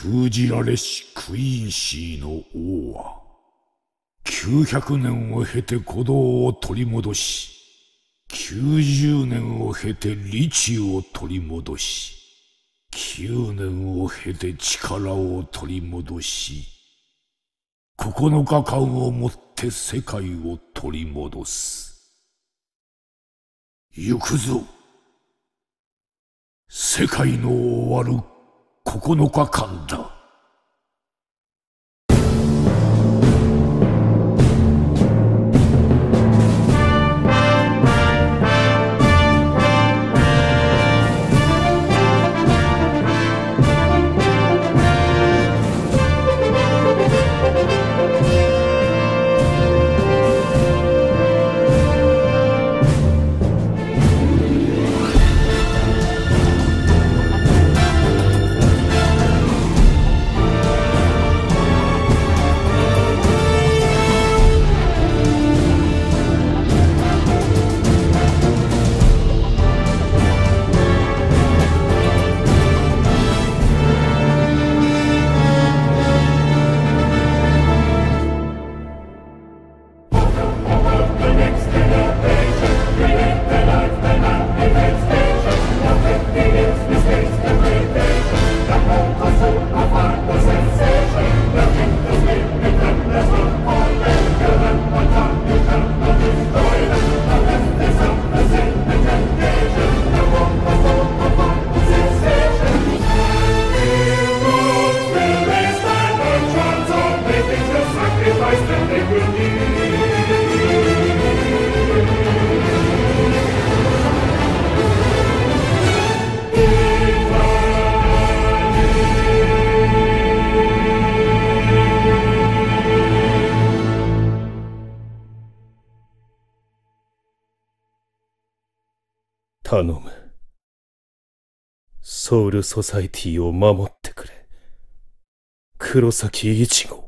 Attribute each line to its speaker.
Speaker 1: 封じられしクイーンシーの王は900年を経て鼓動を取り戻し、90年を経て理智を取り戻し、9年を経て力を取り戻し、9日間をもって世界を取り戻す。行くぞ。世界の終わる9日間だ。
Speaker 2: 頼む。ソウルソサエティを守ってくれ。黒崎一護。